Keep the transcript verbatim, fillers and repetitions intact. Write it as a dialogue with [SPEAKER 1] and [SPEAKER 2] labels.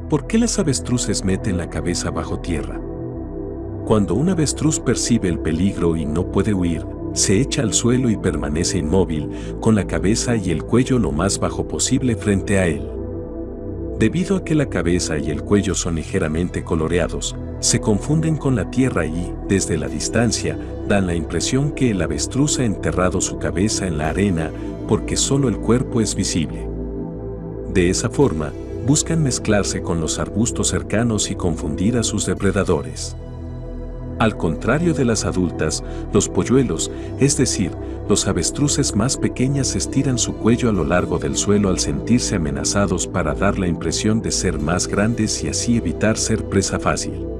[SPEAKER 1] ¿Por qué las avestruces meten la cabeza bajo tierra? Cuando un avestruz percibe el peligro y no puede huir, se echa al suelo y permanece inmóvil, con la cabeza y el cuello lo más bajo posible frente a él. Debido a que la cabeza y el cuello son ligeramente coloreados, se confunden con la tierra y, desde la distancia, dan la impresión que el avestruz ha enterrado su cabeza en la arena porque solo el cuerpo es visible. De esa forma, buscan mezclarse con los arbustos cercanos y confundir a sus depredadores. Al contrario de las adultas, los polluelos, es decir, los avestruces más pequeñas estiran su cuello a lo largo del suelo al sentirse amenazados para dar la impresión de ser más grandes y así evitar ser presa fácil.